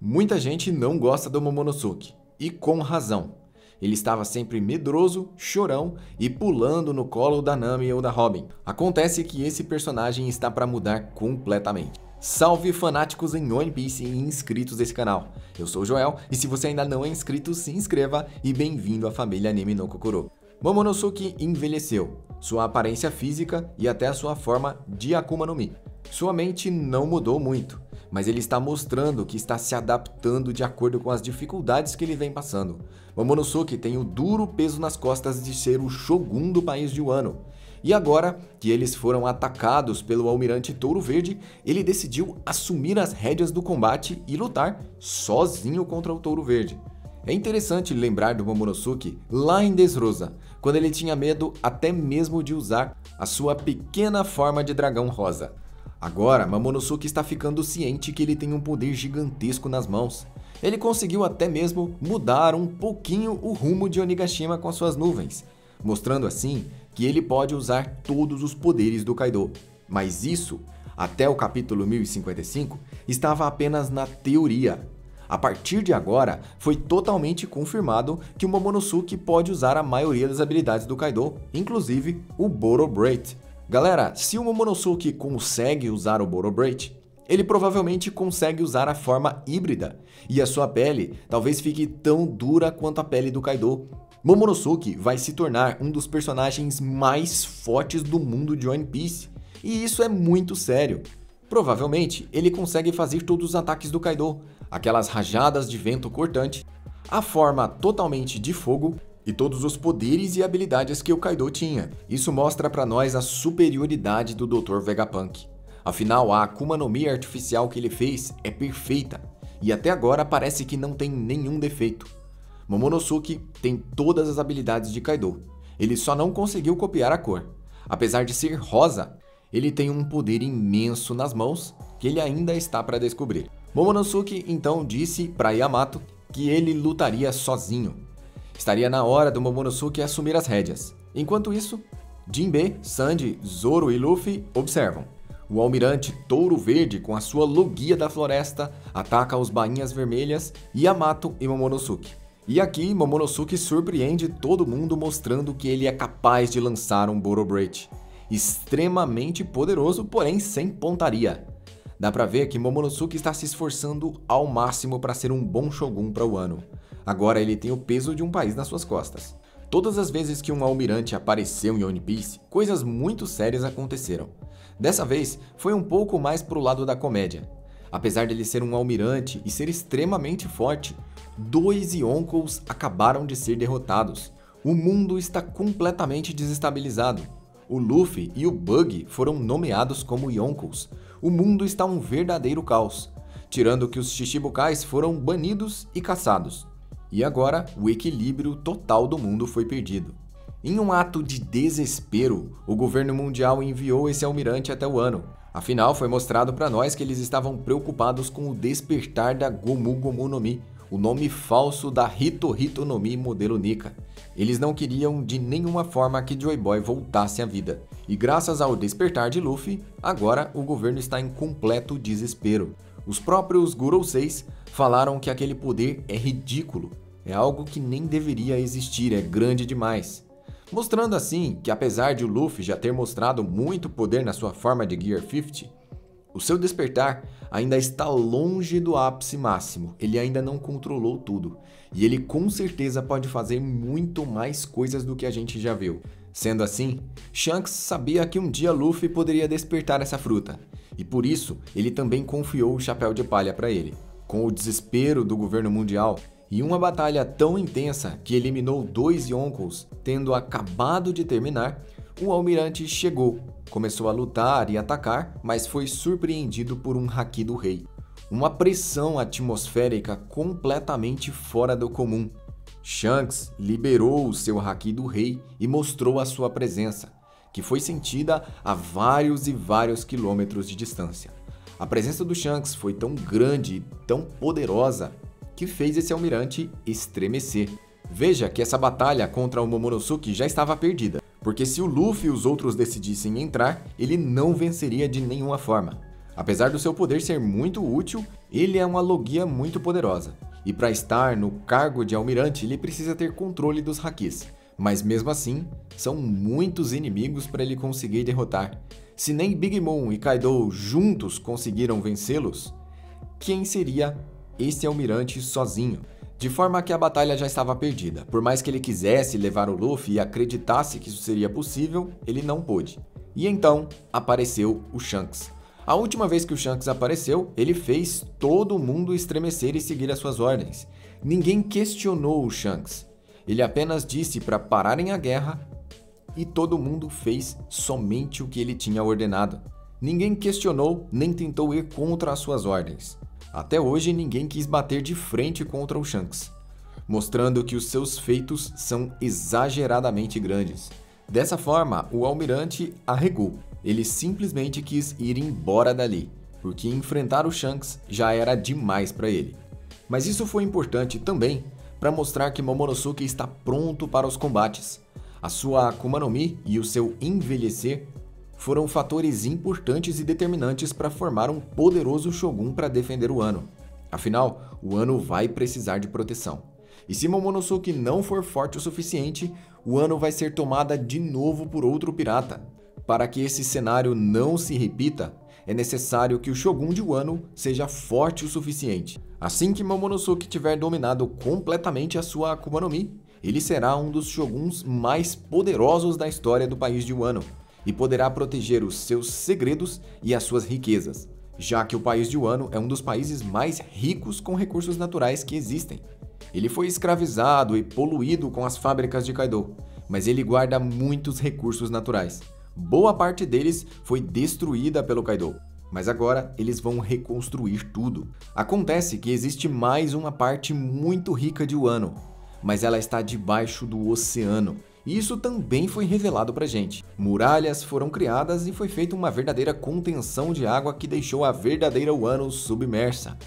Muita gente não gosta do Momonosuke, e com razão. Ele estava sempre medroso, chorão e pulando no colo da Nami ou da Robin. Acontece que esse personagem está para mudar completamente. Salve fanáticos em One Piece e inscritos desse canal. Eu sou o Joel e se você ainda não é inscrito, se inscreva e bem-vindo à família Anime no Kokoro. Momonosuke envelheceu, sua aparência física e até a sua forma de Akuma no Mi. Sua mente não mudou muito, mas ele está mostrando que está se adaptando de acordo com as dificuldades que ele vem passando. Momonosuke tem o duro peso nas costas de ser o Shogun do país de Wano. E agora que eles foram atacados pelo Almirante Touro Verde, ele decidiu assumir as rédeas do combate e lutar sozinho contra o Touro Verde. É interessante lembrar do Momonosuke lá em Dressrosa, quando ele tinha medo até mesmo de usar a sua pequena forma de dragão rosa. Agora, Momonosuke está ficando ciente que ele tem um poder gigantesco nas mãos. Ele conseguiu até mesmo mudar um pouquinho o rumo de Onigashima com as suas nuvens, mostrando assim que ele pode usar todos os poderes do Kaido. Mas isso, até o capítulo 1055, estava apenas na teoria. A partir de agora, foi totalmente confirmado que o Momonosuke pode usar a maioria das habilidades do Kaido, inclusive o Boro Breath. Galera, se o Momonosuke consegue usar o Boro Breath, ele provavelmente consegue usar a forma híbrida, e a sua pele talvez fique tão dura quanto a pele do Kaido. Momonosuke vai se tornar um dos personagens mais fortes do mundo de One Piece, e isso é muito sério. Provavelmente, ele consegue fazer todos os ataques do Kaido, aquelas rajadas de vento cortante, a forma totalmente de fogo e todos os poderes e habilidades que o Kaido tinha. Isso mostra pra nós a superioridade do Dr. Vegapunk. Afinal, a Akuma no Mi artificial que ele fez é perfeita, e até agora parece que não tem nenhum defeito. Momonosuke tem todas as habilidades de Kaido, ele só não conseguiu copiar a cor. Apesar de ser rosa, ele tem um poder imenso nas mãos que ele ainda está para descobrir. Momonosuke então disse para Yamato que ele lutaria sozinho. Estaria na hora do Momonosuke assumir as rédeas. Enquanto isso, Jinbe, Sanji, Zoro e Luffy observam. O Almirante Touro Verde, com a sua Logia da Floresta, ataca os Bainhas Vermelhas, Yamato e Momonosuke. E aqui, Momonosuke surpreende todo mundo mostrando que ele é capaz de lançar um Boro Breath. Extremamente poderoso, porém sem pontaria. Dá pra ver que Momonosuke está se esforçando ao máximo para ser um bom Shogun para o Wano. Agora ele tem o peso de um país nas suas costas. Todas as vezes que um almirante apareceu em One Piece, coisas muito sérias aconteceram. Dessa vez, foi um pouco mais pro lado da comédia. Apesar dele ser um almirante e ser extremamente forte, 2 Yonkous acabaram de ser derrotados. O mundo está completamente desestabilizado. O Luffy e o Bug foram nomeados como Yonkous. O mundo está um verdadeiro caos, tirando que os Shichibukais foram banidos e caçados. E agora, o equilíbrio total do mundo foi perdido. Em um ato de desespero, o governo mundial enviou esse almirante até o Wano. Afinal, foi mostrado para nós que eles estavam preocupados com o despertar da Gomu Gomu no Mi, o nome falso da Hito Hito no Mi modelo Nika. Eles não queriam de nenhuma forma que Joy Boy voltasse à vida. E graças ao despertar de Luffy, agora o governo está em completo desespero. Os próprios Gorosei falaram que aquele poder é ridículo, é algo que nem deveria existir, é grande demais. Mostrando assim que apesar de o Luffy já ter mostrado muito poder na sua forma de Gear 50, o seu despertar ainda está longe do ápice máximo, ele ainda não controlou tudo, e ele com certeza pode fazer muito mais coisas do que a gente já viu. Sendo assim, Shanks sabia que um dia Luffy poderia despertar essa fruta, e por isso ele também confiou o chapéu de palha para ele. Com o desespero do governo mundial e uma batalha tão intensa que eliminou 2 Yonkous, tendo acabado de terminar, o almirante chegou, começou a lutar e atacar, mas foi surpreendido por um Haki do Rei. Uma pressão atmosférica completamente fora do comum. Shanks liberou o seu Haki do Rei e mostrou a sua presença, que foi sentida a vários e vários quilômetros de distância. A presença do Shanks foi tão grande e tão poderosa que fez esse almirante estremecer. Veja que essa batalha contra o Momonosuke já estava perdida, porque se o Luffy e os outros decidissem entrar, ele não venceria de nenhuma forma. Apesar do seu poder ser muito útil, ele é uma logia muito poderosa. E para estar no cargo de almirante, ele precisa ter controle dos hakis. Mas mesmo assim, são muitos inimigos para ele conseguir derrotar. Se nem Big Mom e Kaido juntos conseguiram vencê-los, quem seria esse almirante sozinho? De forma que a batalha já estava perdida. Por mais que ele quisesse levar o Luffy e acreditasse que isso seria possível, ele não pôde. E então apareceu o Shanks. A última vez que o Shanks apareceu, ele fez todo mundo estremecer e seguir as suas ordens. Ninguém questionou o Shanks. Ele apenas disse para pararem a guerra e todo mundo fez somente o que ele tinha ordenado. Ninguém questionou nem tentou ir contra as suas ordens. Até hoje ninguém quis bater de frente contra o Shanks, mostrando que os seus feitos são exageradamente grandes. Dessa forma, o almirante arregou. Ele simplesmente quis ir embora dali, porque enfrentar o Shanks já era demais para ele. Mas isso foi importante também para mostrar que Momonosuke está pronto para os combates. A sua Akuma no Mi e o seu envelhecer foram fatores importantes e determinantes para formar um poderoso Shogun para defender o Wano. Afinal, o Wano vai precisar de proteção. E se Momonosuke não for forte o suficiente, o Wano vai ser tomada de novo por outro pirata. Para que esse cenário não se repita, é necessário que o Shogun de Wano seja forte o suficiente. Assim que Momonosuke tiver dominado completamente a sua Akuma no Mi, ele será um dos Shoguns mais poderosos da história do país de Wano e poderá proteger os seus segredos e as suas riquezas, já que o país de Wano é um dos países mais ricos com recursos naturais que existem. Ele foi escravizado e poluído com as fábricas de Kaido, mas ele guarda muitos recursos naturais. Boa parte deles foi destruída pelo Kaido, mas agora eles vão reconstruir tudo. Acontece que existe mais uma parte muito rica de Wano, mas ela está debaixo do oceano. E isso também foi revelado pra gente. Muralhas foram criadas e foi feita uma verdadeira contenção de água que deixou a verdadeira Wano submersa.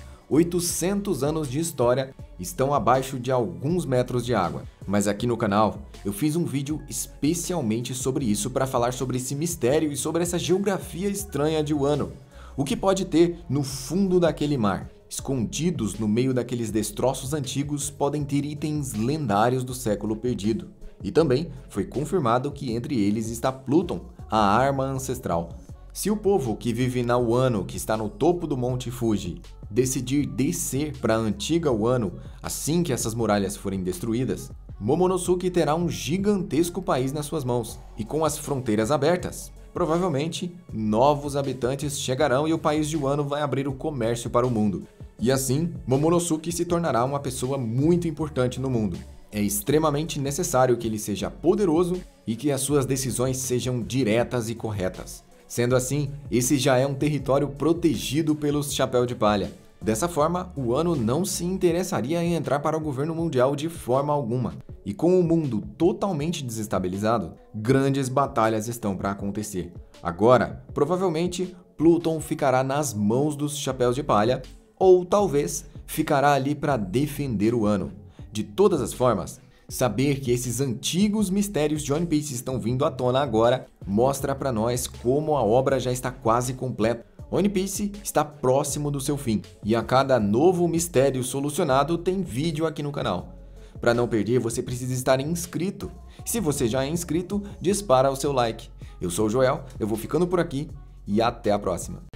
800 anos de história estão abaixo de alguns metros de água. Mas aqui no canal eu fiz um vídeo especialmente sobre isso para falar sobre esse mistério e sobre essa geografia estranha de Wano. O que pode ter no fundo daquele mar? Escondidos no meio daqueles destroços antigos podem ter itens lendários do século perdido. E também foi confirmado que entre eles está Pluton, a arma ancestral. Se o povo que vive na Wano, que está no topo do Monte Fuji, decidir descer para a antiga Wano assim que essas muralhas forem destruídas, Momonosuke terá um gigantesco país nas suas mãos. E com as fronteiras abertas, provavelmente novos habitantes chegarão e o país de Wano vai abrir o comércio para o mundo. E assim, Momonosuke se tornará uma pessoa muito importante no mundo. É extremamente necessário que ele seja poderoso e que as suas decisões sejam diretas e corretas. Sendo assim, esse já é um território protegido pelos Chapéu de Palha. Dessa forma, o Wano não se interessaria em entrar para o governo mundial de forma alguma. E com o mundo totalmente desestabilizado, grandes batalhas estão para acontecer. Agora, provavelmente, Pluton ficará nas mãos dos Chapéus de Palha, ou talvez ficará ali para defender o Wano. De todas as formas, saber que esses antigos mistérios de One Piece estão vindo à tona agora mostra para nós como a obra já está quase completa. One Piece está próximo do seu fim e a cada novo mistério solucionado tem vídeo aqui no canal. Para não perder, você precisa estar inscrito. Se você já é inscrito, dispara o seu like. Eu sou o Joel, eu vou ficando por aqui e até a próxima.